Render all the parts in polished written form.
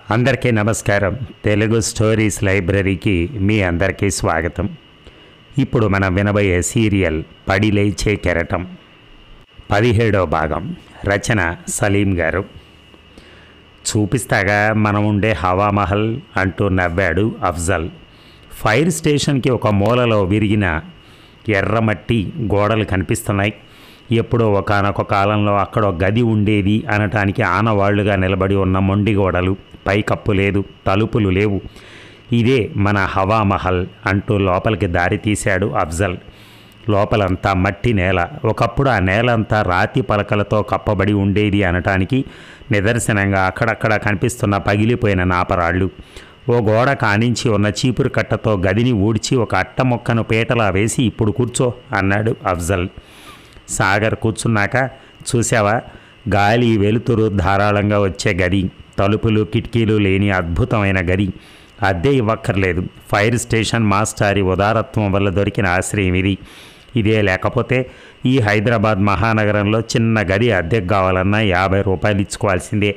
అందరికీ నమస్కారం. తెలుగు స్టోరీస్ లైబ్రరీకి మీ అందరికీ స్వాగతం. ఇప్పుడు మనం వినబోయే సీరియల్ పడి లేచే కెరటం 17వ భాగం. రచన సలీం గారు. చూపిస్తాగా మనం ఉండే హవామహల్ అంటూ నవ్వాడు అఫ్జల్. ఫైర్ స్టేషన్కి ఒక మూలలో విరిగిన ఎర్రమట్టి గోడలు కనిపిస్తున్నాయి. ఎప్పుడో ఒకానొక కాలంలో అక్కడ ఒక గది ఉండేది అనటానికి ఆనవాళ్లుగా నిలబడి ఉన్న మొండి గోడలు, పైకప్పు లేదు, తలుపులు లేవు. ఇదే మన హవామహల్ అంటూ లోపలికి దారి తీశాడు అఫ్జల్. లోపలంతా మట్టి నేల. ఒకప్పుడు ఆ నేలంతా రాతి పలకలతో కప్పబడి ఉండేది అనటానికి నిదర్శనంగా అక్కడక్కడ కనిపిస్తున్న పగిలిపోయిన నాపరాళ్ళు. ఓ గోడ కానించి ఉన్న చీపురు కట్టతో గదిని ఊడ్చి ఒక అట్ట మొక్కను పీటలా వేసి ఇప్పుడు కూర్చో అన్నాడు అఫ్జల్. సాగర్ కూర్చున్నాక, చూసావా, గాలి వెలుతురు ధారాళంగా వచ్చే గది, తలుపులు కిటికీలు లేని అద్భుతమైన గది. అద్దె ఇవ్వక్కర్లేదు. ఫైర్ స్టేషన్ మాస్టారి ఉదారత్వం వల్ల దొరికిన ఆశ్రయం ఇది. ఇదే లేకపోతే ఈ హైదరాబాద్ మహానగరంలో చిన్న గది అద్దెకు కావాలన్నా 50 రూపాయలు ఇచ్చుకోవాల్సిందే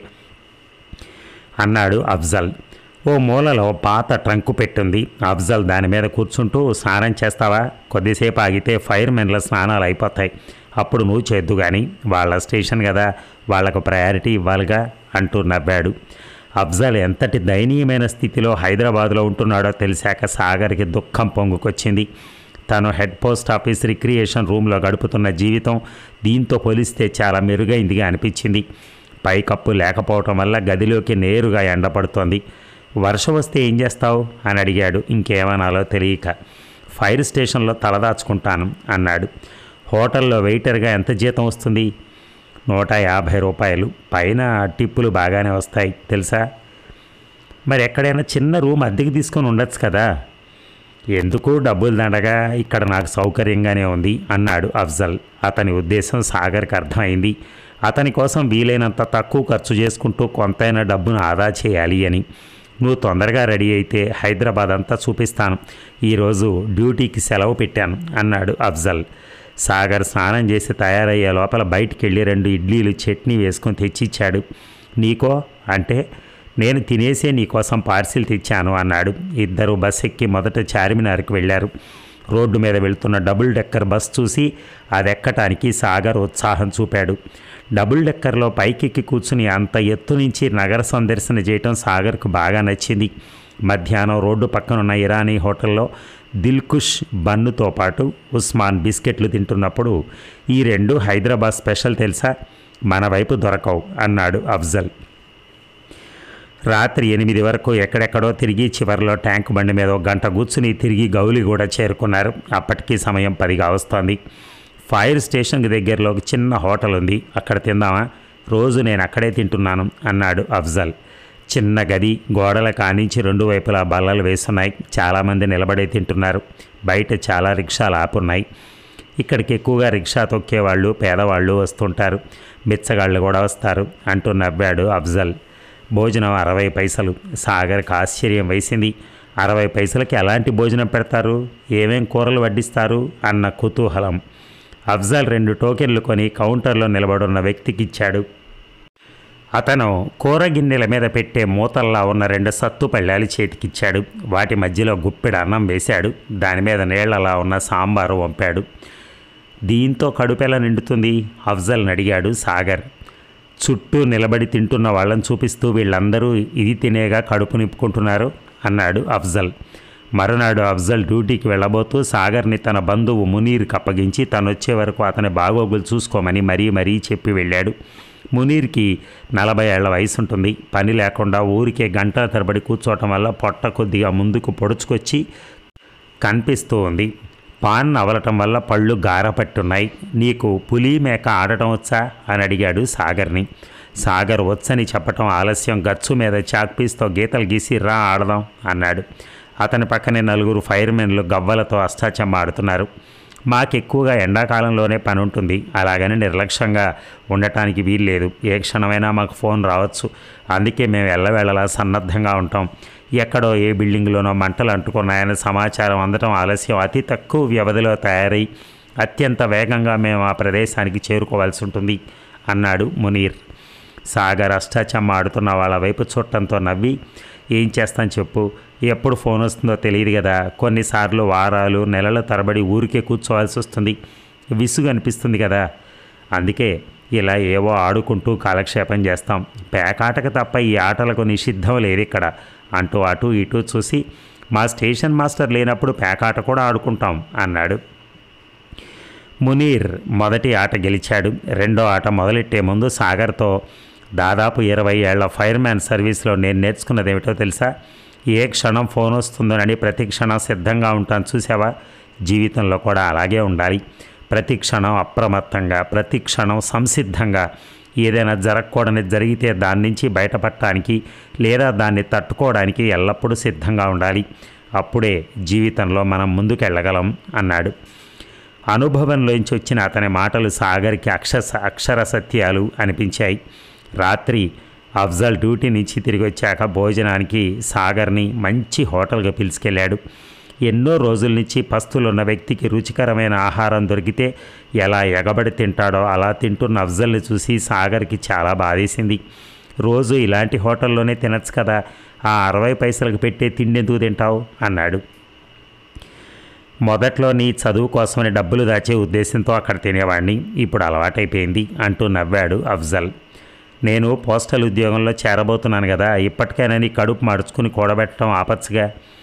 అన్నాడు అఫ్జల్. ఓ మూలలో పాత ట్రంకు పెట్టుంది. అఫ్జల్ దాని మీద కూర్చుంటూ, స్నానం చేస్తావా? కొద్దిసేపు ఆగితే ఫైర్మెన్ల స్నానాలు అయిపోతాయి, అప్పుడు నువ్వు చేద్దు కానీ, వాళ్ళ స్టేషన్ కదా, వాళ్లకు ప్రయారిటీ ఇవ్వాలిగా అంటూ నవ్వాడు. అఫ్జల్ ఎంతటి దయనీయమైన స్థితిలో హైదరాబాద్లో ఉంటున్నాడో తెలిసాక సాగర్కి దుఃఖం పొంగుకొచ్చింది. తను హెడ్ పోస్ట్ ఆఫీస్ రిక్రియేషన్ రూమ్లో గడుపుతున్న జీవితం దీంతో పోలిస్తే చాలా మెరుగైందిగా అనిపించింది. పైకప్పు లేకపోవటం వల్ల గదిలోకి నేరుగా ఎండపడుతోంది. వర్షం వస్తే ఏం చేస్తావు అని అడిగాడు ఇంకేమనాలో తెలియక. ఫైర్ స్టేషన్లో తలదాచుకుంటాను అన్నాడు. హోటల్లో వెయిటర్గా ఎంత జీతం వస్తుంది? 150 రూపాయలు. పైన టిప్పులు బాగానే వస్తాయి తెలుసా. మరి ఎక్కడైనా చిన్న రూమ్ అద్దెకి తీసుకొని ఉండొచ్చు కదా. ఎందుకు డబ్బులు దండగా, ఇక్కడ నాకు సౌకర్యంగానే ఉంది అన్నాడు అఫ్జల్. అతని ఉద్దేశం సాగర్కి అర్థమైంది. అతని కోసం వీలైనంత తక్కువ ఖర్చు చేసుకుంటూ కొంతైనా డబ్బును ఆదా చేయాలి అని. నువ్వు తొందరగా రెడీ అయితే హైదరాబాద్ అంతా చూపిస్తాను. ఈరోజు డ్యూటీకి సెలవు పెట్టాను అన్నాడు అఫ్జల్. సాగర్ స్నానం చేసి తయారయ్యే లోపల బయటికి వెళ్ళి 2 ఇడ్లీలు చట్నీ వేసుకొని తెచ్చిచ్చాడు. నీకో అంటే, నేను తినేసే నీకోసం పార్సిల్ తెచ్చాను అన్నాడు. ఇద్దరు బస్ ఎక్కి మొదట చార్మినార్కి వెళ్ళారు. రోడ్డు మీద వెళ్తున్న డబుల్ డెక్కర్ బస్ చూసి అది ఎక్కటానికి సాగర్ ఉత్సాహం చూపాడు. డబుల్ డెక్కర్లో పైకెక్కి కూర్చుని అంత ఎత్తు నుంచి నగర సందర్శన చేయటం సాగర్కు బాగా నచ్చింది. మధ్యాహ్నం రోడ్డు పక్కనున్న ఇరానీ హోటల్లో దిల్కుష్ బన్నుతో పాటు ఉస్మాన్ బిస్కెట్లు తింటున్నప్పుడు, ఈ 2 హైదరాబాద్ స్పెషల్ తెలుసా, మన వైపు దొరకవు అన్నాడు అఫ్జల్. రాత్రి 8 వరకు ఎక్కడెక్కడో తిరిగి చివరిలో ట్యాంక్ బండి మీద 1 గంట కూర్చుని తిరిగి గౌలిగూడ చేరుకున్నారు. అప్పటికీ సమయం 10 కావస్తోంది. ఫైర్ స్టేషన్కి దగ్గరలో ఒక చిన్న హోటల్ ఉంది, అక్కడ తిందామా? రోజు నేను అక్కడే తింటున్నాను అన్నాడు అఫ్జల్. చిన్న గది, గోడల కానించి 2 వైపులా బల్లలు వేస్తున్నాయి. చాలామంది నిలబడే తింటున్నారు. బయట చాలా రిక్షాలు ఆపున్నాయి. ఇక్కడికి ఎక్కువగా రిక్షా తొక్కేవాళ్ళు, పేదవాళ్ళు వస్తుంటారు. బిచ్చగాళ్ళు కూడా వస్తారు అంటూ నవ్వాడు అఫ్జల్. భోజనం 60 పైసలు. సాగర్కి ఆశ్చర్యం వేసింది. 60 పైసలకి ఎలాంటి భోజనం పెడతారు, ఏమేం కూరలు వడ్డిస్తారు అన్న కుతూహలం. అఫ్జల్ 2 టోకెన్లు కొని కౌంటర్లో నిలబడున్న వ్యక్తికి ఇచ్చాడు. అతను కూర గిన్నెల మీద పెట్టే మూతల్లా ఉన్న 2 సత్తు పళ్ళాలు చేతికిచ్చాడు. వాటి మధ్యలో గుప్పెడు అన్నం వేశాడు. దాని మీద నీళ్లలా ఉన్న సాంబారు వంపాడు. దీంతో కడుపెలా నిండుతుంది అఫ్జల్ని అడిగాడు సాగర్. చుట్టూ నిలబడి తింటున్న వాళ్ళని చూపిస్తూ, వీళ్ళందరూ ఇది తినేగా కడుపు నింపుకుంటున్నారు అన్నాడు అఫ్జల్. మరునాడు అఫ్జల్ డ్యూటీకి వెళ్ళబోతూ సాగర్ని తన బంధువు మునీర్కి అప్పగించి తనొచ్చే వరకు అతని బాగోగులు చూసుకోమని మరీ చెప్పి వెళ్ళాడు. మునీర్కి 40 ఏళ్ల వయసు ఉంటుంది. పని లేకుండా ఊరికే గంటల తరబడి కూర్చోవటం వల్ల పొట్ట కొద్దిగా ముందుకు పొడుచుకొచ్చి కనిపిస్తూ ఉంది. పాన్ నవలటం వల్ల పళ్ళు గారపట్టున్నాయి. నీకు పులి మేక ఆడటం వచ్చా అని అడిగాడు సాగర్ని. సాగర్ వచ్చని చెప్పటం ఆలస్యం. గచ్చు మీద చాక్పీస్తో గీతలు గీసి రా ఆడదాం అన్నాడు. అతని పక్కనే 4 ఫైర్మెన్లు గవ్వలతో అష్టాచెమ్మ ఆడుతున్నారు. మాకెక్కువగా ఎండాకాలంలోనే పని ఉంటుంది, అలాగని నిర్లక్ష్యంగా ఉండటానికి వీల్లేదు. ఏ క్షణమైనా మాకు ఫోన్ రావచ్చు. అందుకే మేము ఎల్లవేళలా సన్నద్ధంగా ఉంటాం. ఎక్కడో ఏ బిల్డింగ్లోనో మంటలు అంటుకున్నాయని సమాచారం అందటం ఆలస్యం. అతి తక్కువ వ్యవధిలో తయారై అత్యంత వేగంగా మేము ఆ ప్రదేశానికి చేరుకోవాల్సి ఉంటుంది అన్నాడు మునీర్. సాగర్ అష్టాచమ్మ ఆడుతున్న వాళ్ళ వైపు చుట్టంతో నవ్వి, ఏం చేస్తాను చెప్పు, ఎప్పుడు ఫోన్ వస్తుందో తెలియదు కదా, కొన్నిసార్లు వారాలు నెలల తరబడి ఊరికే కూర్చోవాల్సి వస్తుంది, విసుగు అనిపిస్తుంది కదా, అందుకే ఇలా ఏవో ఆడుకుంటూ కాలక్షేపం చేస్తాం, పేకాటకు తప్ప ఈ ఆటలకు నిషిద్ధం లేదు ఇక్కడ అంటూ అటు ఇటు చూసి, మా స్టేషన్ మాస్టర్ లేనప్పుడు పేకాట కూడా ఆడుకుంటాం అన్నాడు. మునీర్ మొదటి ఆట గెలిచాడు. రెండో ఆట మొదలెట్టే ముందు సాగర్తో, దాదాపు 20 ఏళ్ల ఫైర్మ్యాన్ సర్వీస్లో నేను నేర్చుకున్నది ఏమిటో తెలుసా, ఏ క్షణం ఫోన్ వస్తుందోనని ప్రతి క్షణం సిద్ధంగా ఉంటాను చూసావా, జీవితంలో కూడా అలాగే ఉండాలి. ప్రతి క్షణం అప్రమత్తంగా, ప్రతి క్షణం సంసిద్ధంగా, ఏదైనా జరగకూడని జరిగితే దాని నుంచి బయటపడటానికి లేదా దాన్ని తట్టుకోవడానికి ఎల్లప్పుడూ సిద్ధంగా ఉండాలి. అప్పుడే జీవితంలో మనం ముందుకెళ్ళగలం అన్నాడు. అనుభవంలోంచి వచ్చిన అతని మాటలు సాగర్కి అక్షర సత్యాలు అనిపించాయి. రాత్రి అఫ్జల్ డ్యూటీ నుంచి తిరిగి వచ్చాక భోజనానికి సాగర్ని మంచి హోటల్గా పిలుచుకెళ్ళాడు. ఎన్నో రోజుల నుంచి పస్తులున్న వ్యక్తికి రుచికరమైన ఆహారం దొరికితే ఎలా ఎగబడి తింటాడో అలా తింటున్న అఫ్జల్ని చూసి సాగర్కి చాలా బాధేసింది. రోజు ఇలాంటి హోటల్లోనే తినచ్చు కదా, ఆ 60 పైసలకు పెట్టే తిండి ఎందుకు తింటావు అన్నాడు. మొదట్లో నీ చదువు కోసమని డబ్బులు దాచే ఉద్దేశంతో అక్కడ తినేవాడిని, ఇప్పుడు అలవాటైపోయింది అంటూ నవ్వాడు అఫ్జల్. నేను పోస్టల్ ఉద్యోగంలో చేరబోతున్నాను కదా, ఇప్పటికైనా నీ కడుపు మడుచుకుని కూడబెట్టడం ఆపచ్చుగా.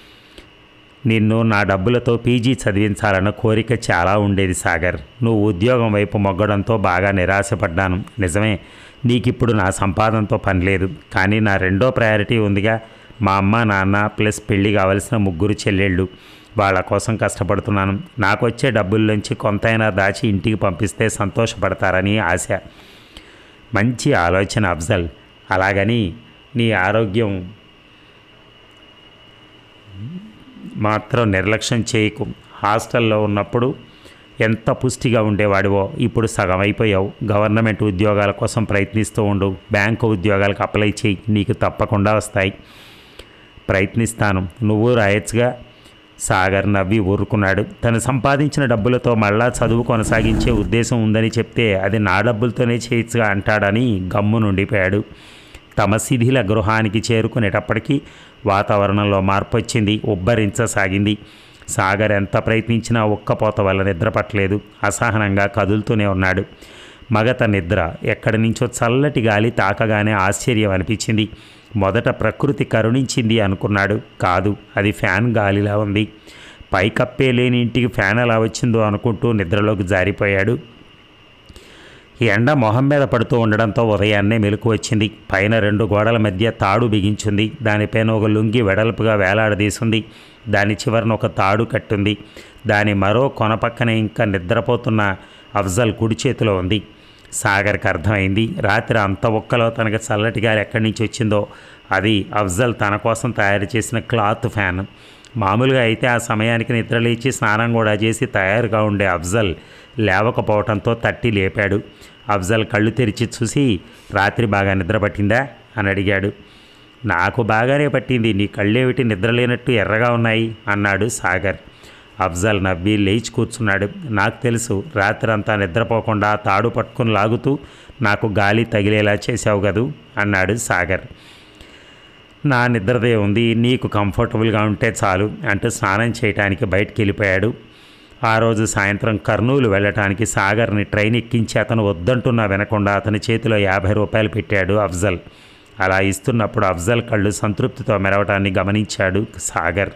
నిన్ను నా డబ్బులతో పీజీ చదివించాలన్న కోరిక చాలా ఉండేది సాగర్. నువ్వు ఉద్యోగం వైపు మొగ్గడంతో బాగా నిరాశపడ్డాను. నిజమే, నీకిప్పుడు నా సంపాదనతో పని లేదు, కానీ నా రెండో ప్రయారిటీ ఉందిగా, మా అమ్మ నాన్న ప్లస్ పెళ్ళి కావలసిన 3 చెల్లెళ్ళు, వాళ్ళ కోసం కష్టపడుతున్నాను. నాకు వచ్చే డబ్బుల్లోంచి కొంతైనా దాచి ఇంటికి పంపిస్తే సంతోషపడతారని ఆశ. మంచి ఆలోచన అఫ్జల్. అలాగని నీ ఆరోగ్యం మాత్రం నిర్లక్ష్యం చేయకు. హాస్టల్లో ఉన్నప్పుడు ఎంత పుష్టిగా ఉండేవాడివో ఇప్పుడు సగం అయిపోయావు. గవర్నమెంట్ ఉద్యోగాల కోసం ప్రయత్నిస్తూ ఉండు, బ్యాంకు ఉద్యోగాలకు అప్లై చేయి, నీకు తప్పకుండా వస్తాయి. ప్రయత్నిస్తాను, నువ్వు రాయొచ్చుగా. సాగర్ నవ్వి ఊరుకున్నాడు. తను సంపాదించిన డబ్బులతో మళ్ళా చదువు కొనసాగించే ఉద్దేశం ఉందని చెప్తే అది నా డబ్బులతోనే చేయొచ్చుగా అంటాడని గమ్ము నుండిపోయాడు. తమ శిథిల గృహానికి చేరుకునేటప్పటికీ వాతావరణంలో మార్పు వచ్చింది, ఉబ్బరించసాగింది. సాగర్ ఎంత ప్రయత్నించినా ఒక్కపోత వల్ల నిద్ర పట్టలేదు. అసహనంగా కదులుతూనే ఉన్నాడు. మగత నిద్ర. ఎక్కడి నుంచో చల్లటి గాలి తాకగానే ఆశ్చర్యం అనిపించింది. మొదట ప్రకృతి కరుణించింది అనుకున్నాడు. కాదు, అది ఫ్యాన్ గాలిలా ఉంది. పైకప్పే లేని ఇంటికి ఫ్యాన్ ఎలా వచ్చిందో అనుకుంటూ నిద్రలోకి జారిపోయాడు. ఎండ మొహం మీద పడుతూ ఉండడంతో ఉదయాన్నే మెలకు వచ్చింది. పైన 2 గోడల మధ్య తాడు బిగించింది. దానిపైన ఒక లుంగి వెడల్పుగా వేలాడదీసింది. దాని చివరన ఒక తాడు కట్టుంది. దాని మరో కొన పక్కనే ఇంకా నిద్రపోతున్న అఫ్జల్ కుడి చేతిలో ఉంది. సాగర్కి అర్థమైంది. రాత్రి అంత ఒక్కలో తనకు చల్లటి గాలి ఎక్కడి నుంచి వచ్చిందో అది అఫ్జల్ తన కోసం తయారు చేసిన క్లాత్ ఫ్యాన్. మామూలుగా అయితే ఆ సమయానికి నిద్రలేచి స్నానం కూడా చేసి తయారుగా ఉండే అఫ్జల్ లేవకపోవడంతో తట్టి లేపాడు. అఫ్జల్ కళ్ళు తెరిచి చూసి, రాత్రి బాగా నిద్ర పట్టిందా అని అడిగాడు. నాకు బాగానే పట్టింది, నీ కళ్ళేమిటి నిద్రలేనట్టు ఎర్రగా ఉన్నాయి అన్నాడు సాగర్. అఫ్జల్ నవ్వి లేచి కూర్చున్నాడు. నాకు తెలుసు, రాత్రంతా నిద్రపోకుండా తాడు పట్టుకుని లాగుతూ నాకు గాలి తగిలేలా చేసావు కదూ అన్నాడు సాగర్. నా నిద్రదే ఉంది, నీకు కంఫర్టబుల్గా ఉంటే చాలు అంటూ స్నానం చేయడానికి బయటికి వెళ్ళిపోయాడు. ఆ రోజు సాయంత్రం కర్నూలు వెళ్ళటానికి సాగర్ని ట్రైన్ ఎక్కించి అతను వద్దంటున్నా వినకుండా అతని చేతిలో 50 రూపాయలు పెట్టాడు అఫ్జల్. అలా ఇస్తున్నప్పుడు అఫ్జల్ కళ్ళు సంతృప్తితో మెరవటాన్ని గమనించాడు సాగర్.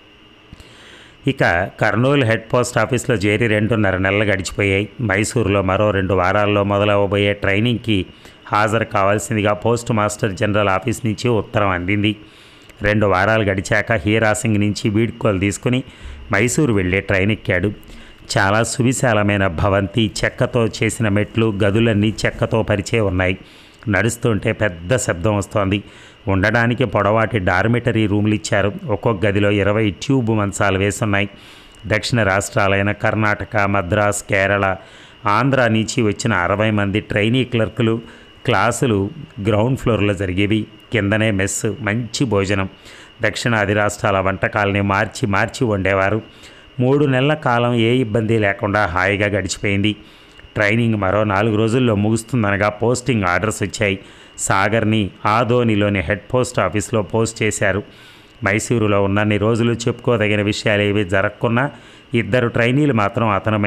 ఇక కర్నూలు హెడ్ పోస్ట్ ఆఫీస్లో చేరి 2.5 నెలలు గడిచిపోయాయి. మైసూరులో మరో 2 వారాల్లో మొదలవబోయే ట్రైనింగ్కి హాజరు కావాల్సిందిగా పోస్ట్ మాస్టర్ జనరల్ ఆఫీస్ నుంచి ఉత్తరం అందింది. 2 వారాలు గడిచాక హీరాసింగ్ నుంచి వీడ్కోలు తీసుకుని మైసూరు వెళ్ళే ట్రైన్ ఎక్కాడు. చాలా సువిశాలమైన భవంతి, చెక్కతో చేసిన మెట్లు, గదులన్నీ చెక్కతో పరిచే ఉన్నాయి. నడుస్తుంటే పెద్ద శబ్దం వస్తోంది. ఉండడానికి పొడవాటి డార్మిటరీ రూములు ఇచ్చారు. ఒక్కొక్క గదిలో 20 ట్యూబ్ మంచాలు వేసున్నాయి. దక్షిణ రాష్ట్రాలైన కర్ణాటక, మద్రాస్, కేరళ, ఆంధ్ర నుంచి వచ్చిన 60 మంది ట్రైనీ క్లర్కులు. క్లాసులు గ్రౌండ్ ఫ్లోర్లో జరిగేవి. కిందనే మెస్, మంచి భోజనం. దక్షిణాది రాష్ట్రాల వంటకాలని మార్చి వండేవారు. 3 నెలల కాలం ఏ ఇబ్బంది లేకుండా హాయిగా గడిచిపోయింది. ట్రైనింగ్ మరో 4 రోజుల్లో ముగుస్తుందనగా పోస్టింగ్ ఆర్డర్స్ వచ్చాయి. సాగర్ని ఆదోనిలోని హెడ్ పోస్ట్ ఆఫీస్లో పోస్ట్ చేశారు. మైసూరులో ఉన్నన్ని రోజులు చెప్పుకోదగిన విషయాలు ఏవి జరగకున్నా 2 ట్రైనీలు మాత్రం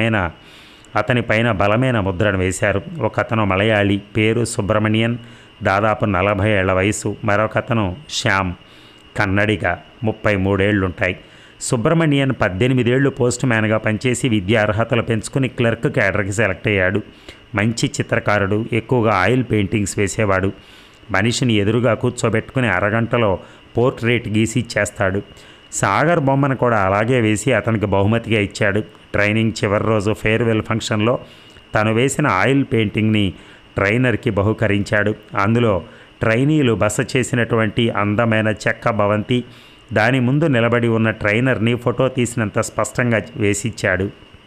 అతనిపైన బలమైన ముద్రను వేశారు. ఒక అతను మలయాళీ, పేరు సుబ్రమణియన్, దాదాపు 40 ఏళ్ల వయసు. మరొకతను శ్యామ్, కన్నడిగా, 33 ఏళ్లుంటాయి. సుబ్రమణియన్ 18 ఏళ్లు పోస్ట్ మ్యాన్గా పనిచేసి విద్యా అర్హతలు పెంచుకుని క్లర్క్ క్యాడర్కి సెలెక్ట్ అయ్యాడు. మంచి చిత్రకారుడు, ఎక్కువగా ఆయిల్ పెయింటింగ్స్ వేసేవాడు. మనిషిని ఎదురుగా కూర్చోబెట్టుకుని అరగంటలో పోర్ట్రేట్ గీసి ఇచ్చేస్తాడు. సాగర్ బొమ్మను కూడా అలాగే వేసి అతనికి బహుమతిగా ఇచ్చాడు. ట్రైనింగ్ చివరి రోజు ఫేర్వెల్ ఫంక్షన్లో తను వేసిన ఆయిల్ పెయింటింగ్ని ట్రైనర్కి బహుకరించాడు. అందులో ట్రైనీలు బస చేసినటువంటి అందమైన చెక్క భవంతి, దాని ముందు నిలబడి ఉన్న ట్రైనర్ని ఫోటో తీసినంత స్పష్టంగా వేసిచ్చాడు.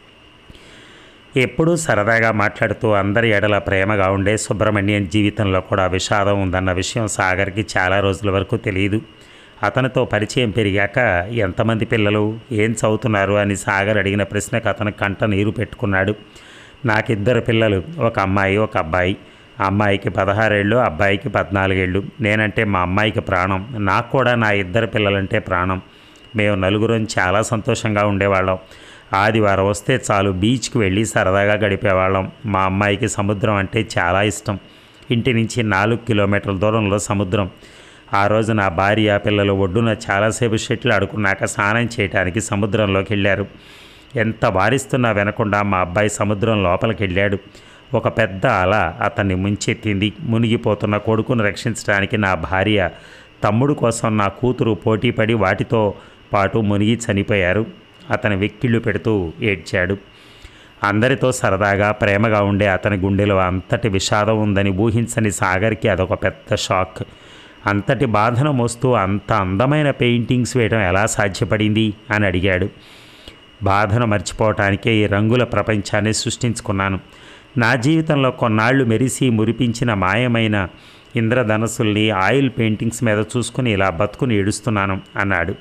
ఎప్పుడూ సరదాగా మాట్లాడుతూ అందరి ఎడల ప్రేమగా ఉండే సుబ్రహ్మణ్యన్ జీవితంలో కూడా విషాదం ఉందన్న విషయం సాగర్కి చాలా రోజుల వరకు తెలియదు. అతనితో పరిచయం పెరిగాక ఎంతమంది పిల్లలు, ఏం చదువుతున్నారు అని సాగర్ అడిగిన ప్రశ్నకు అతను కంట నీరు పెట్టుకున్నాడు. నాకు 2 పిల్లలు, ఒక అమ్మాయి, ఒక అబ్బాయి. అమ్మాయికి 16 ఏళ్ళు, అబ్బాయికి 14 ఏళ్ళు. నేనంటే మా అమ్మాయికి ప్రాణం. నాకు కూడా నా 2 పిల్లలంటే ప్రాణం. మేము నలుగురం చాలా సంతోషంగా ఉండేవాళ్ళం. ఆదివారం వస్తే చాలు బీచ్కి వెళ్ళి సరదాగా గడిపేవాళ్ళం. మా అమ్మాయికి సముద్రం అంటే చాలా ఇష్టం. ఇంటి నుంచి 4 కిలోమీటర్ల దూరంలో సముద్రం. ఆ రోజు నా భార్య, పిల్లలు ఒడ్డున చాలాసేపు షెట్లు ఆడుకున్నాక స్నానం చేయడానికి సముద్రంలోకి వెళ్ళారు. ఎంత వారిస్తున్నా వినకుండా మా అబ్బాయి సముద్రం లోపలికి వెళ్ళాడు. ఒక పెద్ద అల అతన్ని ముంచెత్తింది. మునిగిపోతున్న కొడుకును రక్షించడానికి నా భార్య, తమ్ముడు కోసం నా కూతురు పోటీపడి వాటితో పాటు మునిగి చనిపోయారు. అతని వెక్కిళ్ళు పెడుతూ ఏడ్చాడు. అందరితో సరదాగా ప్రేమగా ఉండే అతని గుండెలో అంతటి విషాదం ఉందని ఊహించని సాగర్కి అదొక పెద్ద షాక్. అంతటి బాధను మోస్తూ అంత అందమైన పెయింటింగ్స్ వేయడం ఎలా సాధ్యపడింది అని అడిగాడు. బాధను మర్చిపోవటానికే ఈ రంగుల ప్రపంచాన్ని సృష్టించుకున్నాను. నా జీవితంలో కొన్నాళ్లు మెరిసి మురిపించిన మాయమైన ఇంద్రధనస్సుల్ని ఆయిల్ పెయింటింగ్స్ మీద చూసుకుని ఇలా బతుకుని ఏడుస్తున్నాను అన్నాడు.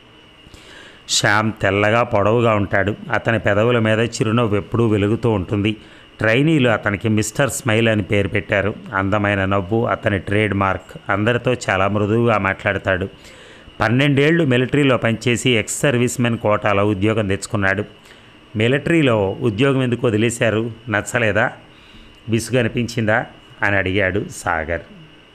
శ్యామ్ తెల్లగా పొడవుగా ఉంటాడు. అతని పెదవుల మీద చిరునవ్వు ఎప్పుడూ వెలుగుతూ ఉంటుంది. ట్రైనీలు అతనికి మిస్టర్ స్మైల్ అని పేరు పెట్టారు. అందమైన నవ్వు అతని ట్రేడ్ మార్క్. అందరితో చాలా మృదువుగా మాట్లాడతాడు. 12 ఏళ్ళు మిలిటరీలో పనిచేసి ఎక్స్ సర్వీస్ మెన్ కోటాలో ఉద్యోగం తెచ్చుకున్నాడు. మిలిటరీలో ఉద్యోగం ఎందుకు వదిలేశారు? నచ్చలేదా? విసుగు అనిపించిందా అని అడిగాడు సాగర్.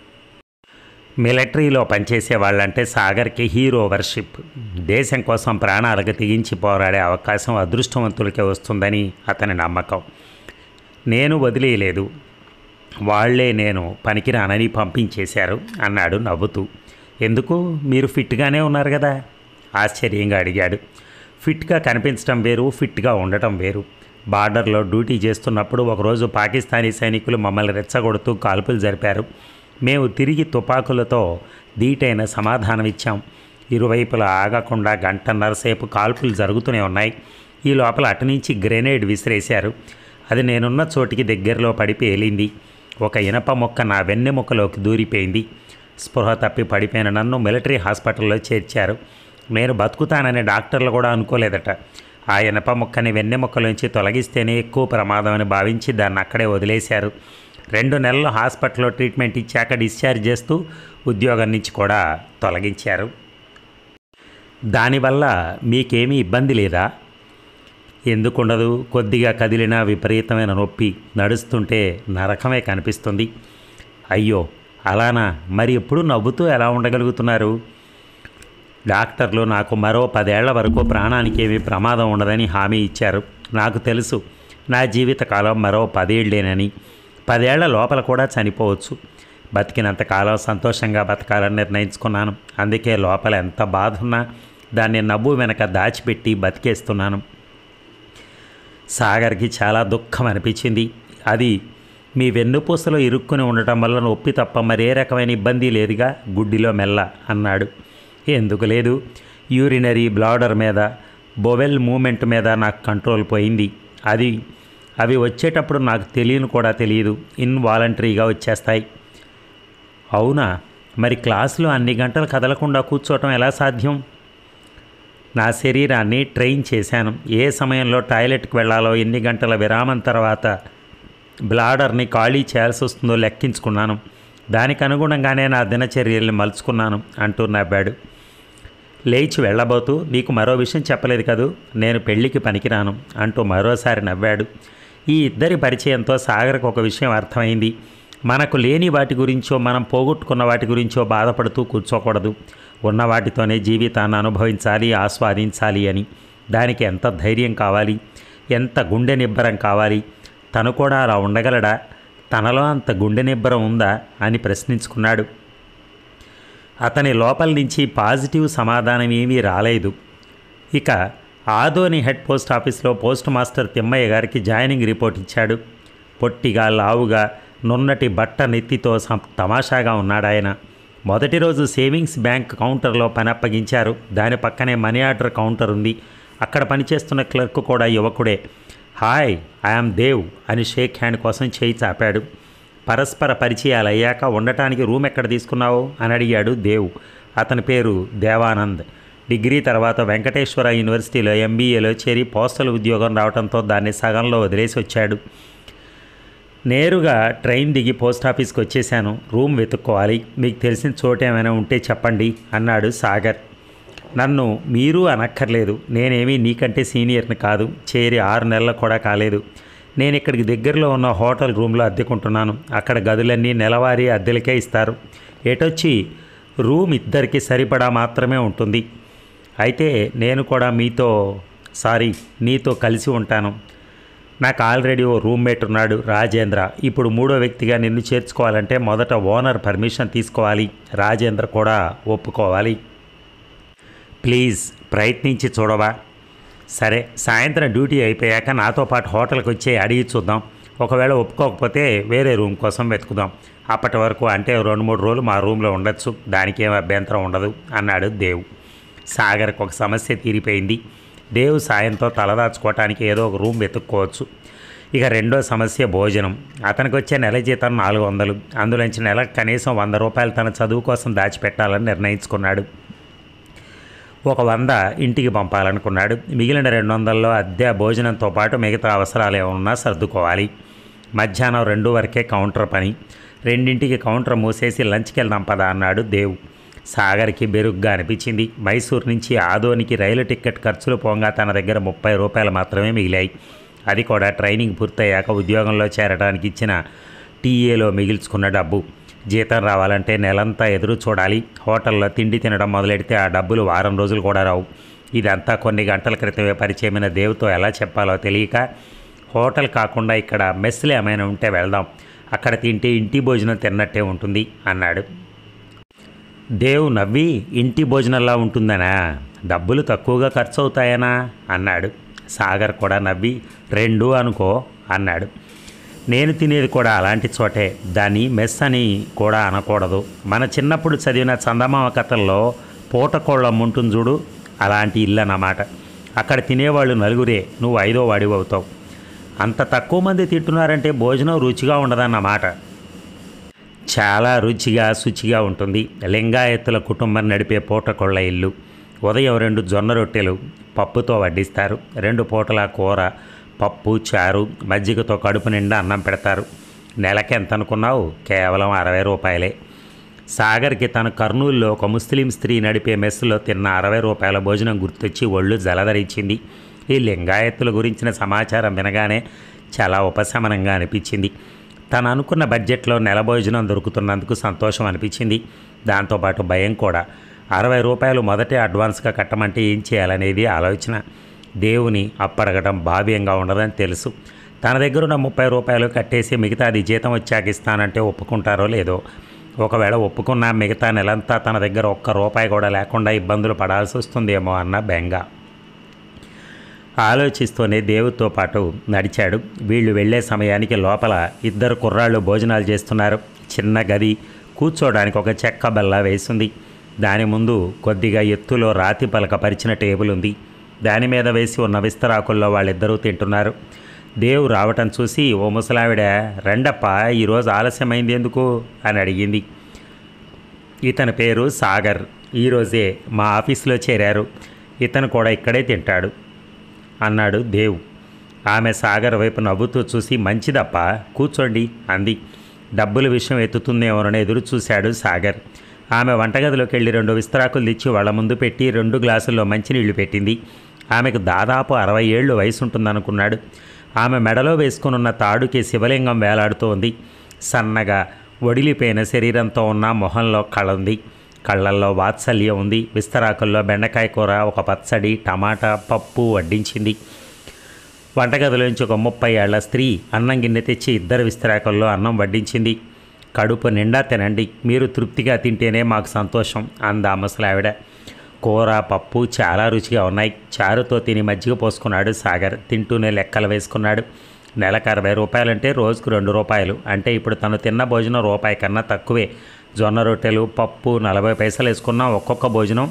మిలిటరీలో పనిచేసే వాళ్ళంటే సాగర్కి హీరో వర్షిప్. దేశం కోసం ప్రాణాలకు తెగించి పోరాడే అవకాశం అదృష్టవంతులకే వస్తుందని అతని నమ్మకం. నేను వదిలేయలేదు, వాళ్లే నేను పనికిరానని పంపించేశారు అన్నాడు నవ్వుతూ. ఎందుకు? మీరు ఫిట్గానే ఉన్నారు కదా? ఆశ్చర్యంగా అడిగాడు. ఫిట్గా కనిపించడం వేరు, ఫిట్గా ఉండటం వేరు. బార్డర్లో డ్యూటీ చేస్తున్నప్పుడు ఒకరోజు పాకిస్తానీ సైనికులు మమ్మల్ని రెచ్చగొడుతూ కాల్పులు జరిపారు. మేము తిరిగి తుపాకులతో ధీటైన సమాధానం ఇచ్చాం. ఇరువైపులా ఆగకుండా 1.5 సేపు కాల్పులు జరుగుతూనే ఉన్నాయి. ఈ లోపల అటు నుంచి గ్రెనేడ్ విసిరేశారు. అది నేనున్న చోటికి దగ్గరలో పడి పేలింది. ఒక ఇనప మొక్క నా వెన్నెముకలోకి దూరిపోయింది. స్పృహ తప్పి పడిపోయిన నన్ను మిలిటరీ హాస్పిటల్లో చేర్చారు. నేను బతుకుతానని డాక్టర్లు కూడా అనుకోలేదట. ఆ ఇనప మొక్కని వెన్నెముకలోంచి తొలగిస్తేనే ఎక్కువ ప్రమాదం అని భావించి దాన్ని అక్కడే వదిలేశారు. 2 నెలలు హాస్పిటల్లో ట్రీట్మెంట్ ఇచ్చాక డిశ్చార్జ్ చేస్తూ ఉద్యోగం నుంచి కూడా తొలగించారు. దానివల్ల మీకేమీ ఇబ్బంది లేదా? ఎందుకుండదు. కొద్దిగా కదిలినా విపరీతమైన నొప్పి, నడుస్తుంటే నరకమే కనిపిస్తుంది. అయ్యో అలానా? మరి ఎప్పుడు నవ్వుతూ ఎలా ఉండగలుగుతున్నారు? డాక్టర్లు నాకు మరో 10 ఏళ్ల వరకు ప్రాణానికి ఏమీ ప్రమాదం ఉండదని హామీ ఇచ్చారు. నాకు తెలుసు నా జీవితకాలం మరో 10 ఏళ్లేనని. 10 ఏళ్ల లోపల కూడా చనిపోవచ్చు. బతికినంతకాలం సంతోషంగా బతకాలని నిర్ణయించుకున్నాను. అందుకే లోపల ఎంత బాధ ఉన్నా దాన్ని నవ్వు వెనక దాచిపెట్టి బతికేస్తున్నాను. సాగర్కి చాలా దుఃఖం అనిపించింది. అది మీ వెన్నుపూసలో ఇరుక్కుని ఉండటం వల్ల నొప్పి తప్ప మరే రకమైన ఇబ్బంది లేదుగా? గుడ్డిలో మెల్ల అన్నాడు. ఎందుకు లేదు? యూరినరీ బ్లాడర్ మీద, బొవెల్ మూమెంట్ మీద నాకు కంట్రోల్ పోయింది. అవి వచ్చేటప్పుడు నాకు తెలియని కూడా తెలియదు. ఇన్వాలంటరీగా వచ్చేస్తాయి. అవునా? మరి క్లాసులో అన్ని గంటలు కదలకుండా కూర్చోవటం ఎలా సాధ్యం? నా శరీరాన్ని ట్రైన్ చేశాను. ఏ సమయంలో టాయిలెట్కి వెళ్ళాలో, ఎన్ని గంటల విరామం తర్వాత బ్లాడర్ని ఖాళీ చేయాల్సి వస్తుందో లెక్కించుకున్నాను. దానికి అనుగుణంగానే నా దినచర్యల్ని మలుచుకున్నాను అంటూ నవ్వాడు. లేచి వెళ్ళబోతూ, నీకు మరో విషయం చెప్పలేదు కదూ, నేను పెళ్లికి పనికిరాను అంటూ మరోసారి నవ్వాడు. ఈ ఇద్దరి పరిచయంతో సాగర్కు ఒక విషయం అర్థమైంది. మనకు లేని వాటి గురించో మనం పోగొట్టుకున్న వాటి గురించో బాధపడుతూ కూర్చోకూడదు. ఉన్న వాటితోనే జీవితాన్ని అనుభవించాలి, ఆస్వాదించాలి అని. దానికి ఎంత ధైర్యం కావాలి, ఎంత గుండె నిబ్బరం కావాలి. తను కూడా అలా ఉండగలడా? తనలో అంత గుండె నిబ్బరం ఉందా అని ప్రశ్నించుకున్నాడు. అతని లోపల నుంచి పాజిటివ్ సమాధానం ఏమీ రాలేదు. ఇక ఆదోని హెడ్ పోస్ట్ ఆఫీస్లో పోస్ట్ మాస్టర్ తిమ్మయ్య గారికి జాయినింగ్ రిపోర్ట్ ఇచ్చాడు. పొట్టిగా, లావుగా, నున్నటి బట్ట నెత్తితో తమాషాగా ఉన్నాడాయన. మొదటి రోజు సేవింగ్స్ బ్యాంక్ కౌంటర్లో పని అప్పగించారు. దాని పక్కనే మనీ ఆర్డర్ కౌంటర్ ఉంది. అక్కడ పనిచేస్తున్న క్లర్క్ కూడా యువకుడే. హాయ్, ఐఆమ్ దేవ్ అని షేక్ హ్యాండ్ కోసం చేయి చాపాడు. పరస్పర పరిచయాలు అయ్యాక ఉండటానికి రూమ్ ఎక్కడ తీసుకున్నావు అని అడిగాడు దేవ్. అతని పేరు దేవానంద్. డిగ్రీ తర్వాత వెంకటేశ్వర యూనివర్సిటీలో ఎంబీఏలో చేరి పోస్టల్ ఉద్యోగం రావడంతో దాన్ని సగంలో వదిలేసి వచ్చాడు. నేరుగా ట్రైన్ దిగి పోస్ట్ ఆఫీస్కి వచ్చేసాను. రూమ్ వెతుక్కోవాలి. మీకు తెలిసిన చోటు ఏమైనా ఉంటే చెప్పండి అన్నాడు సాగర్. నన్ను మీరు అనక్కర్లేదు. నేనేమీ నీకంటే సీనియర్ని కాదు. చేరి 6 నెలలు కూడా కాలేదు. నేను ఇక్కడికి దగ్గరలో ఉన్న హోటల్ రూమ్లో అద్దెకుంటున్నాను. అక్కడ గదులన్నీ నెలవారీ అద్దెలకే ఇస్తారు. ఎటొచ్చి రూమ్ ఇద్దరికి సరిపడా మాత్రమే ఉంటుంది. అయితే నేను కూడా నీతో కలిసి ఉంటాను. నాకు ఆల్రెడీ ఓ రూమ్మేట్ ఉన్నాడు, రాజేంద్ర. ఇప్పుడు 3వ వ్యక్తిగా నిన్ను చేర్చుకోవాలంటే మొదట ఓనర్ పర్మిషన్ తీసుకోవాలి. రాజేంద్ర కూడా ఒప్పుకోవాలి. ప్లీజ్ ప్రయత్నించి చూడవా? సరే, సాయంత్రం డ్యూటీ అయిపోయాక నాతో పాటు హోటల్కి వచ్చి అడిగి చూద్దాం. ఒకవేళ ఒప్పుకోకపోతే వేరే రూమ్ కోసం వెతుకుదాం. అప్పటి వరకు అంటే 2-3 రోజులు మా రూమ్లో ఉండొచ్చు. దానికేం అభ్యంతరం ఉండదు అన్నాడు దేవ్. సాగర్కి ఒక సమస్య తీరిపోయింది. దేవ్ సాయంతో తలదాచుకోవటానికి ఏదో ఒక రూమ్ వెతుక్కోవచ్చు. ఇక రెండో సమస్య భోజనం. అతనికి వచ్చే నెల జీతం 400. అందులోంచి నెలకు కనీసం 100 రూపాయలు తన చదువు కోసం దాచిపెట్టాలని నిర్ణయించుకున్నాడు. ఒక 100 ఇంటికి పంపాలనుకున్నాడు. మిగిలిన 200లో అద్దె, భోజనంతో పాటు మిగతా అవసరాలు ఏమన్నా సర్దుకోవాలి. మధ్యాహ్నం 2 వరకే కౌంటర్ పని. 2ంటికి కౌంటర్ మూసేసి లంచ్కి వెళ్దాం పదా అన్నాడు దేవ్. సాగర్కి బెరుగ్గా అనిపించింది. మైసూర్ నుంచి ఆదోనికి రైలు టికెట్ ఖర్చులు పోగా తన దగ్గర 30 రూపాయలు మాత్రమే మిగిలాయి. అది కూడా ట్రైనింగ్ పూర్తయ్యాక ఉద్యోగంలో చేరడానికి ఇచ్చిన టీఏలో మిగిల్చుకున్న డబ్బు. జీతం రావాలంటే నెలంతా ఎదురు చూడాలి. హోటల్లో తిండి తినడం మొదలెడితే ఆ డబ్బులు వారం రోజులు కూడా రావు. ఇదంతా కొన్ని గంటల క్రితమే పరిచయమైన దేవుతో ఎలా చెప్పాలో తెలియక, హోటల్ కాకుండా ఇక్కడ మెస్లు ఏమైనా ఉంటే వెళ్దాం, అక్కడ తింటే ఇంటి భోజనం తిన్నట్టే ఉంటుంది అన్నాడు. దేవ్ నవ్వి, ఇంటి భోజనంలా ఉంటుందనా? డబ్బులు తక్కువగా ఖర్చు అవుతాయనా అన్నాడు. సాగర్ కూడా నవ్వి, 2 అనుకో అన్నాడు. నేను తినేది కూడా అలాంటి చోటే. దాన్ని మెస్ అని కూడా అనకూడదు. మన చిన్నప్పుడు చదివిన చందమామ కథల్లో పూటకోళ్ళం ఉంటుంది చూడు, అలాంటి ఇల్లు అన్నమాట. అక్కడ తినేవాళ్ళు 4 నువ్వు 5వ వాడివి అవుతావు. అంత తక్కువ మంది తింటున్నారంటే భోజనం రుచిగా ఉండదన్నమాట. చాలా రుచిగా, శుచిగా ఉంటుంది. లింగాయత్తుల కుటుంబం నడిపే పూటకోళ్ళ ఇల్లు. ఉదయం 2 జొన్న రొట్టెలు పప్పుతో వడ్డిస్తారు. 2 పూటల కూర, పప్పు, చారు, మజ్జిగతో కడుపు నిండా అన్నం పెడతారు. నెలకి ఎంత అనుకున్నావు? కేవలం 60 రూపాయలే. సాగర్కి తన కర్నూలులో ఒక ముస్లిం స్త్రీ నడిపే మెస్సులో తిన్న 60 రూపాయల భోజనం గుర్తొచ్చి ఒళ్ళు జలధరించింది. ఈ లింగాయత్తుల గురించిన సమాచారం వినగానే చాలా ఉపశమనంగా అనిపించింది. తను అనుకున్న బడ్జెట్లో నెల భోజనం దొరుకుతున్నందుకు సంతోషం అనిపించింది. దాంతోపాటు భయం కూడా. 60 రూపాయలు మొదటే అడ్వాన్స్గా కట్టమంటే ఏం చేయాలనేది ఆలోచన. దేవుని అప్పడగడం భావ్యంగా ఉండదని తెలుసు. తన దగ్గర ఉన్న 30 రూపాయలు కట్టేసి మిగతాది జీతం వచ్చాక ఇస్తానంటే ఒప్పుకుంటారో లేదో. ఒకవేళ ఒప్పుకున్నా మిగతా నెలంతా తన దగ్గర 1 రూపాయి కూడా లేకుండా ఇబ్బందులు పడాల్సి వస్తుందేమో అన్న బెంగ. ఆలోచిస్తూనే దేవుడితో పాటు నడిచాడు. వీళ్ళు వెళ్లే సమయానికి లోపల 2 కుర్రాళ్ళు భోజనాలు చేస్తున్నారు. చిన్న గది, కూర్చోడానికి ఒక చెక్క బల్ల వేసింది. దాని ముందు కొద్దిగా ఎత్తులో రాతి పలక పరిచిన టేబుల్ ఉంది. దాని మీద వేసి ఉన్న విస్తరాకుల్లో వాళ్ళిద్దరూ తింటున్నారు. దేవు రావటం చూసి, ఓ ముసలావిడ, రండప్ప, ఈరోజు ఆలస్యమైంది ఎందుకు అని అడిగింది. ఇతని పేరు సాగర్. ఈరోజే మా ఆఫీసులో చేరారు. ఇతను కూడా ఇక్కడే తింటాడు అన్నాడు దేవ్. ఆమె సాగర్ వైపు నవ్వుతూ చూసి, మంచిదప్ప, కూర్చోండి అంది. డబ్బుల విషయం ఎత్తుతుందేమోనని ఎదురు చూశాడు సాగర్. ఆమె వంటగదిలోకి వెళ్ళి 2 విస్తరాకులు తెచ్చి వాళ్ళ ముందు పెట్టి 2 గ్లాసుల్లో మంచినీళ్లు పెట్టింది. ఆమెకు దాదాపు 60 ఏళ్ళు వయసు ఉంటుందనుకున్నాడు. ఆమె మెడలో వేసుకునున్న తాడుకి శివలింగం వేలాడుతోంది. సన్నగా ఒడిలిపోయిన శరీరంతో ఉన్న మొహంలో కళ ఉంది. కళ్ళల్లో వాత్సల్యం ఉంది. విస్తరాకుల్లో బెండకాయ కూర, ఒక పచ్చడి, టమాటా, పప్పు వడ్డించింది. వంటగదిలోంచి ఒక 30 ఏళ్ల స్త్రీ అన్నం గిన్నె తెచ్చి 2 విస్తరాకుల్లో అన్నం వడ్డించింది. కడుపు నిండా తినండి, మీరు తృప్తిగా తింటేనే మాకు సంతోషం అందా ముసలావిడ. కూర పప్పు చాలా రుచిగా ఉన్నాయి. చారుతో తిని మజ్జిగ పోసుకున్నాడు సాగర్. తింటూనే లెక్కలు వేసుకున్నాడు. నెలకు 60 రూపాయలంటే రోజుకు 2 రూపాయలు. అంటే ఇప్పుడు తను తిన్న భోజనం రూపాయి కన్నా తక్కువే. జొన్న రొట్టెలు పప్పు 40 పైసలు వేసుకున్నా ఒక్కొక్క భోజనం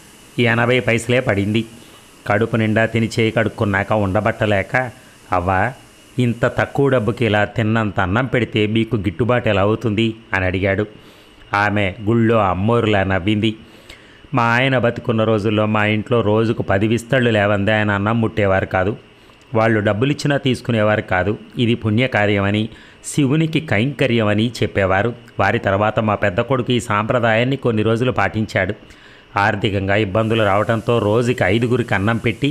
80 పైసలే పడింది. కడుపు నిండా తిని చేయి కడుక్కున్నాక ఉండబట్టలేక, అవ్వా ఇంత తక్కువ డబ్బుకి ఇలా తిన్నంత అన్నం పెడితే మీకు గిట్టుబాటు ఎలా అవుతుంది అని అడిగాడు. ఆమె గుళ్ళో అమ్మోరులా నవ్వింది. మా ఆయన బతికున్న రోజుల్లో మా ఇంట్లో రోజుకు 10 విస్తళ్ళు లేవందే ఆయన అన్నం ముట్టేవారు కాదు. వాళ్ళు డబ్బులిచ్చినా తీసుకునేవారు కాదు. ఇది పుణ్యకార్యమని, శివునికి కైంకర్యమని చెప్పేవారు. వారి తర్వాత మా పెద్ద కొడుకు ఈ సాంప్రదాయాన్ని కొన్ని రోజులు పాటించాడు. ఆర్థికంగా ఇబ్బందులు రావడంతో రోజుకి 5గురికి అన్నం పెట్టి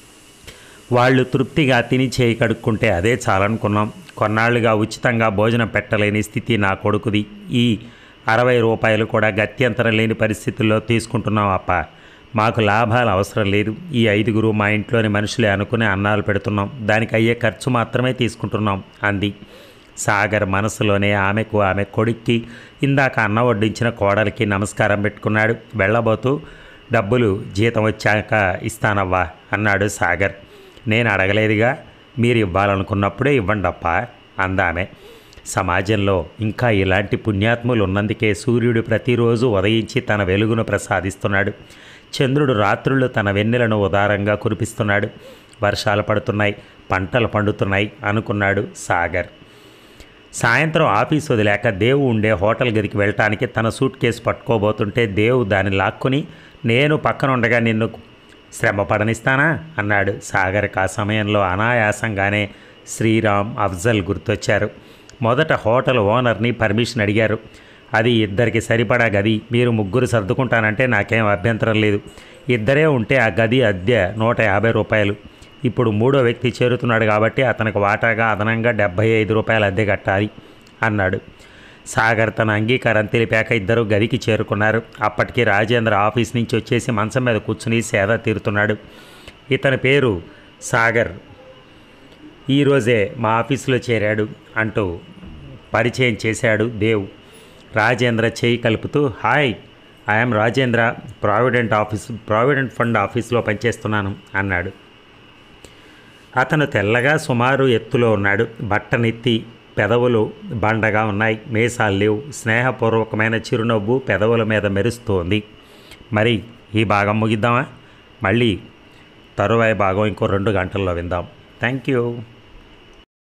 వాళ్ళు తృప్తిగా తిని చేయి కడుక్కుంటే అదే చాలనుకున్నాం. కొన్నాళ్లుగా ఉచితంగా భోజనం పెట్టలేని స్థితి నా కొడుకుది. ఈ 60 రూపాయలు కూడా గత్యంతరం లేని పరిస్థితుల్లో తీసుకుంటున్నాం అప్ప. మాకు లాభాలు అవసరం లేదు. ఈ 5గురు మా ఇంట్లోని మనుషులే అనుకుని అన్నాలు పెడుతున్నాం. దానికి అయ్యే ఖర్చు మాత్రమే తీసుకుంటున్నాం అంది. సాగర్ మనసులోనే ఆమెకు, ఆమె కొడుక్కి, ఇందాక అన్నం వడ్డించిన కోడలికి నమస్కారం పెట్టుకున్నాడు. వెళ్ళబోతూ డబ్బులు జీతం వచ్చాక ఇస్తానవ్వా అన్నాడు సాగర్. నేను అడగలేదుగా, మీరు ఇవ్వాలనుకున్నప్పుడే ఇవ్వండప్ప అందామె. సమాజంలో ఇంకా ఇలాంటి పుణ్యాత్ములు ఉన్నందుకే సూర్యుడు ప్రతిరోజు ఉదయించి తన వెలుగును ప్రసాదిస్తున్నాడు. చంద్రుడు రాత్రుళ్ళు తన వెన్నెలను ఉదారంగా కురిపిస్తున్నాడు. వర్షాలు పడుతున్నాయి, పంటలు పండుతున్నాయి అనుకున్నాడు సాగర్. సాయంత్రం ఆఫీసు వదిలేక దేవు ఉండే హోటల్ గదికి వెళ్ళటానికి తన సూట్ కేసు పట్టుకోబోతుంటే దేవు దాన్ని లాక్కుని, నేను పక్కన ఉండగా నిన్ను శ్రమ పడనిస్తానా అన్నాడు. సాగర్కి ఆ సమయంలో అనాయాసంగానే శ్రీరామ్, అఫ్జల్ గుర్తొచ్చారు. మొదట హోటల్ ఓనర్ని పర్మిషన్ అడిగారు. అది 2కి సరిపడా గది, మీరు 3 సర్దుకుంటానంటే నాకేం అభ్యంతరం లేదు. 2 ఉంటే ఆ గది అద్దె 150 రూపాయలు. ఇప్పుడు 3వ వ్యక్తి చేరుతున్నాడు కాబట్టి అతనికి వాటాగా అదనంగా 75 రూపాయలు అద్దె కట్టాలి అన్నాడు. సాగర్ తన అంగీకారం తెలిపాక ఇద్దరు గదికి చేరుకున్నారు. అప్పటికి రాజేంద్ర ఆఫీస్ నుంచి వచ్చేసి మంచం మీద కూర్చుని సేద తీరుతున్నాడు. ఇతని పేరు సాగర్, ఈరోజే మా ఆఫీసులో చేరాడు అంటూ పరిచయం చేశాడు దేవ్. రాజేంద్ర చేయి కలుపుతూ, hi, I'm Rajendra, provident fund ఆఫీస్లో పనిచేస్తున్నాను అన్నాడు. అతను తెల్లగా సుమారు ఎత్తులో ఉన్నాడు. బట్టనెత్తి, పెదవులు బండగా ఉన్నాయి, మీసాలు లేవు. స్నేహపూర్వకమైన చిరునవ్వు పెదవుల మీద మెరుస్తోంది. మరి ఈ భాగం ముగిద్దామా? మళ్ళీ తరువాయి భాగం ఇంకో 2 గంటల్లో విందాం. Thank you.